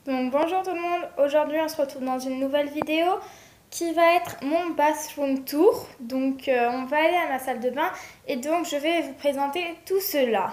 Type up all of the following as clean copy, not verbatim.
Donc bonjour tout le monde, aujourd'hui on se retrouve dans une nouvelle vidéo qui va être mon bathroom tour. Donc on va aller à ma salle de bain et donc je vais vous présenter tout cela.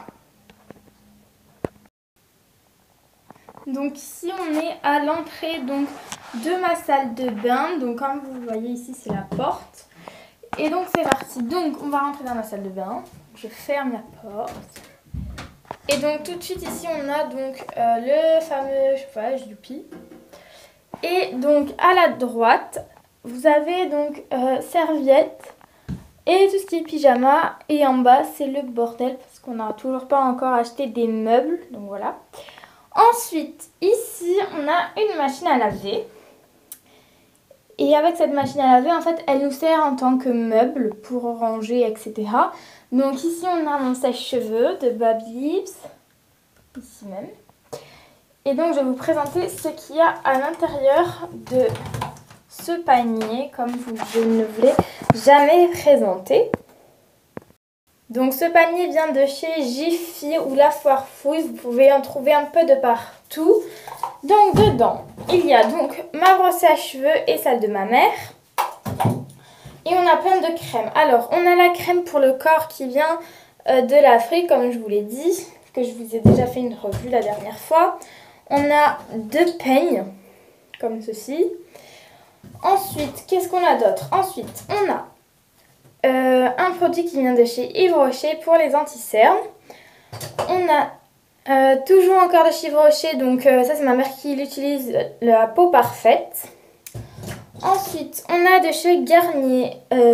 Donc ici on est à l'entrée donc de ma salle de bain. Donc comme vous voyez ici c'est la porte. Et donc c'est parti. Donc on va rentrer dans ma salle de bain. Je ferme la porte. Et donc tout de suite ici on a donc le fameux chauffage Youpi. Et donc à la droite vous avez donc serviette et tout ce qui est pyjama. Et en bas c'est le bordel parce qu'on n'a toujours pas encore acheté des meubles. Donc voilà. Ensuite ici on a une machine à laver. Et avec cette machine à laver, en fait, elle nous sert en tant que meuble pour ranger, etc. Donc ici, on a mon sèche-cheveux de Baby Lips, ici même. Et donc, je vais vous présenter ce qu'il y a à l'intérieur de ce panier, comme je ne vous l'ai jamais présenté. Donc ce panier vient de chez Jiffy ou La Foire Fouille, vous pouvez en trouver un peu de partout. Donc dedans, il y a donc ma brosse à cheveux et celle de ma mère. Et on a plein de crèmes. Alors, on a la crème pour le corps qui vient de l'Afrique, comme je vous l'ai dit, que je vous ai déjà fait une revue la dernière fois. On a 2 peignes, comme ceci. Ensuite, qu'est-ce qu'on a d'autre? Ensuite, on a un produit qui vient de chez Yves Rocher pour les anti-cernes. On a toujours encore de chez Yves Rocher, donc ça c'est ma mère qui l'utilise, la peau parfaite. Ensuite, on a de chez Garnier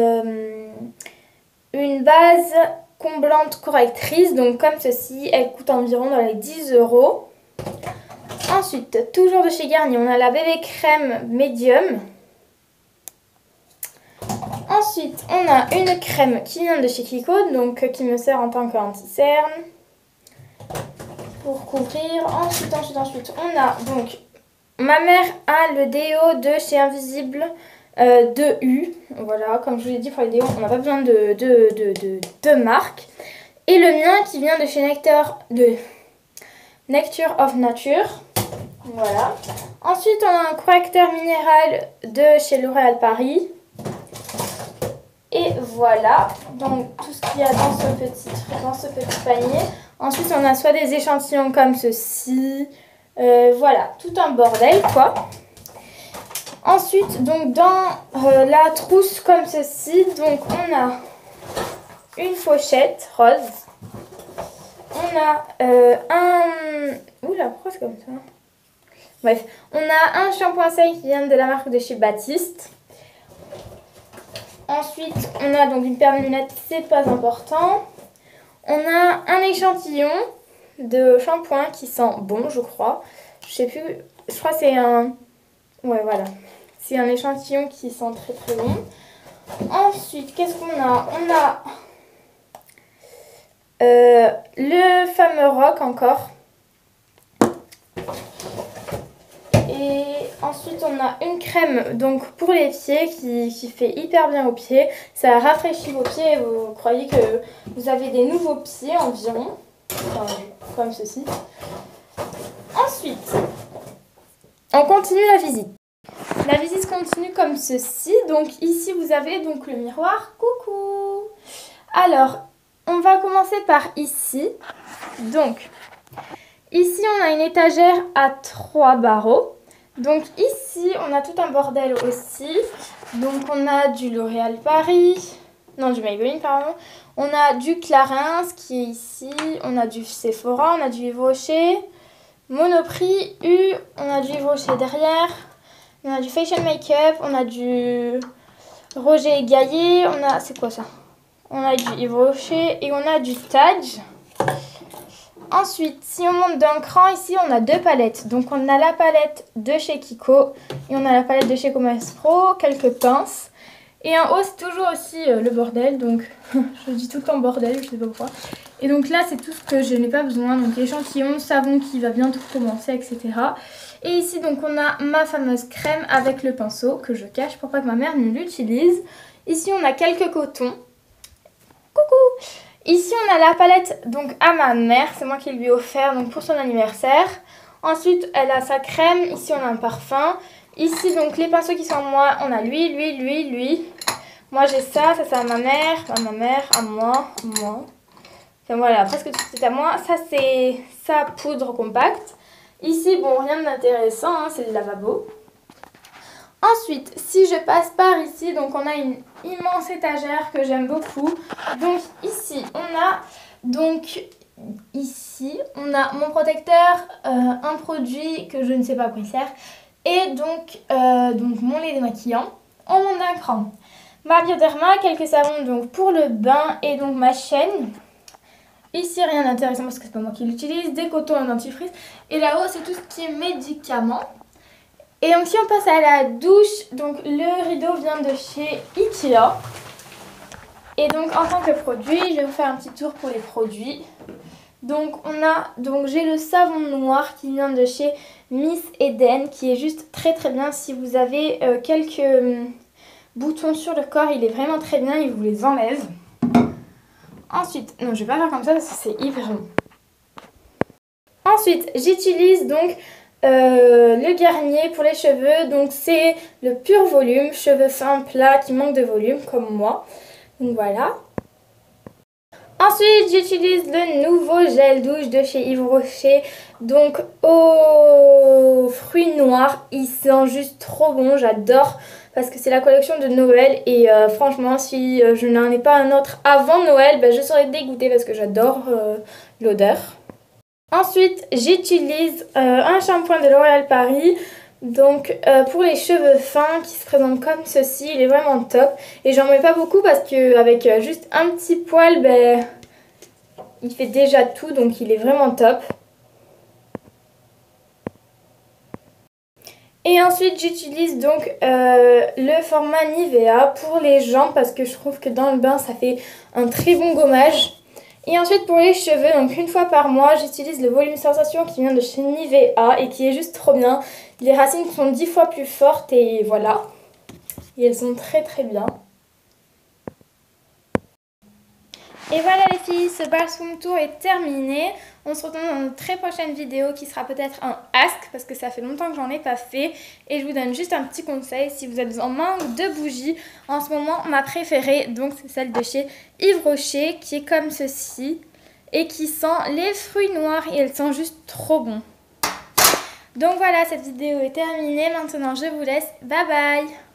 une base comblante correctrice, donc comme ceci, elle coûte environ dans les 10 €. Ensuite, toujours de chez Garnier, on a la bébé crème médium. Ensuite, on a une crème qui vient de chez Kiko, donc qui me sert en tant qu'anti-cerne pour couvrir. Ensuite, on a donc ma mère a le déo de chez Invisible 2U. Voilà, comme je vous l'ai dit, pour les déos, on n'a pas besoin de marque. Et le mien qui vient de chez Nectar of Nature. Voilà. Ensuite, on a un correcteur minéral de chez L'Oréal Paris. Et voilà, donc tout ce qu'il y a dans ce petit panier. Ensuite, on a soit des échantillons comme ceci. Voilà, tout un bordel, quoi. Ensuite, donc dans la trousse comme ceci, donc on a une pochette rose. On a Oula, pourquoi c'est comme ça? Bref, on a un shampoing sec qui vient de la marque de chez Baptiste. Ensuite, on a donc une paire de lunettes, c'est pas important. On a un échantillon de shampoing qui sent bon, je crois. Je sais plus, je crois que c'est un... Ouais, voilà. C'est un échantillon qui sent très très bon. Ensuite, qu'est-ce qu'on a? On a le fameux rock encore. Et ensuite, on a une crème donc pour les pieds qui fait hyper bien aux pieds. Ça rafraîchit vos pieds et vous croyez que vous avez des nouveaux pieds environ. Enfin, comme ceci. Ensuite, on continue la visite. La visite continue comme ceci. Donc ici, vous avez donc le miroir. Coucou! Alors, on va commencer par ici. Donc, ici, on a une étagère à 3 barreaux. Donc ici, on a tout un bordel aussi. Donc on a du L'Oréal Paris, non du Maybelline pardon. On a du Clarins qui est ici. On a du Sephora, on a du Yves Rocher, Monoprix, U, on a du Yves Rocher derrière. On a du Fashion Makeup, on a du Roger Gaillet, on a, c'est quoi ça? On a du Yves Rocher et on a du Taj. Ensuite, si on monte d'un cran, ici on a 2 palettes. Donc on a la palette de chez Kiko et on a la palette de chez Commerce Pro, quelques pinces. Et en haut, c'est toujours aussi le bordel. Donc je dis tout le temps bordel, je sais pas pourquoi. Et donc là, c'est tout ce que je n'ai pas besoin. Donc l'échantillon, savon qui va bientôt commencer, etc. Et ici, donc on a ma fameuse crème avec le pinceau que je cache pour pas que ma mère ne l'utilise. Ici, on a quelques cotons. Coucou! Ici, on a la palette donc à ma mère, c'est moi qui lui ai offert donc pour son anniversaire. Ensuite, elle a sa crème. Ici, on a un parfum. Ici, donc, les pinceaux qui sont à moi, on a lui. Moi, j'ai ça c'est à ma mère, à moi. Enfin, voilà, presque tout c'est à moi. Ça, c'est sa poudre compacte. Ici, bon, rien d'intéressant, hein, c'est le lavabo. Ensuite, si je passe par ici, donc on a une immense étagère que j'aime beaucoup. Donc ici, on a mon protecteur, un produit que je ne sais pas à quoi il sert, et donc mon lait démaquillant en moins d'un cran. Ma Bioderma, quelques savons donc pour le bain et donc ma chaîne. Ici, rien d'intéressant parce que c'est pas moi qui l'utilise, des cotons, un dentifrice. Et là-haut, c'est tout ce qui est médicaments. Et donc si on passe à la douche, donc le rideau vient de chez Ikea. Et donc en tant que produit, je vais vous faire un petit tour pour les produits. Donc j'ai le savon noir qui vient de chez Miss Eden, qui est juste très bien. Si vous avez quelques boutons sur le corps, il est vraiment très bien, il vous les enlève. Ensuite, non je vais pas faire comme ça parce que c'est hyper long. Ensuite, j'utilise donc le Garnier pour les cheveux, donc c'est le pur volume, cheveux fins plats qui manquent de volume comme moi, donc voilà. Ensuite j'utilise le nouveau gel douche de chez Yves Rocher, donc aux fruits noirs, il sent juste trop bon, j'adore parce que c'est la collection de Noël et franchement si je n'en ai pas un autre avant Noël, je serais dégoûtée parce que j'adore l'odeur. Ensuite, j'utilise un shampoing de L'Oréal Paris, donc pour les cheveux fins qui se présentent comme ceci, il est vraiment top. Et j'en mets pas beaucoup parce qu'avec juste un petit poil, il fait déjà tout, donc il est vraiment top. Et ensuite, j'utilise donc le format Nivea pour les jambes parce que je trouve que dans le bain, ça fait un très bon gommage. Et ensuite pour les cheveux, donc une fois par mois, j'utilise le volume sensation qui vient de chez Nivea et qui est juste trop bien. Les racines sont 10 fois plus fortes et voilà. Et elles sont très bien. Et voilà les filles, ce Bathroom Tour est terminé. On se retrouve dans une très prochaine vidéo qui sera peut-être un ask parce que ça fait longtemps que j'en ai pas fait. Et je vous donne juste un petit conseil si vous êtes en manque de bougies. En ce moment, ma préférée, donc c'est celle de chez Yves Rocher qui est comme ceci et qui sent les fruits noirs et elle sent juste trop bon. Donc voilà, cette vidéo est terminée. Maintenant, je vous laisse. Bye bye!